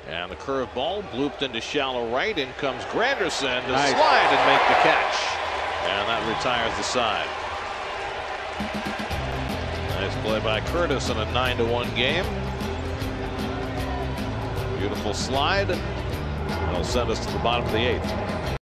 And the curveball blooped into shallow right. In comes Granderson to slide and make the catch. And that retires the side. Nice play by Curtis in a 9-1 game. Beautiful slide. That'll send us to the bottom of the 8th.